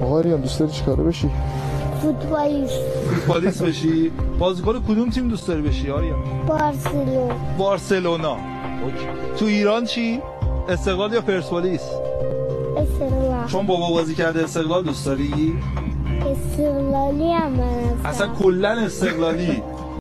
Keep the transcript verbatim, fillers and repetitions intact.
آقا ریان دوست داری چیکاره بشی؟ فوتبالیست. فوتبالیست بشی؟ بازیکن کدوم تیم دوست داری بشی آریان؟ بارسلونا. بارسلونا. اوکی. تو ایران چی؟ استقلال یا پرسپولیس؟ استقلال. چون بابا بازی کرده استقلال دوست داری؟ استقلالی هم من اصلا کلا استقلالی.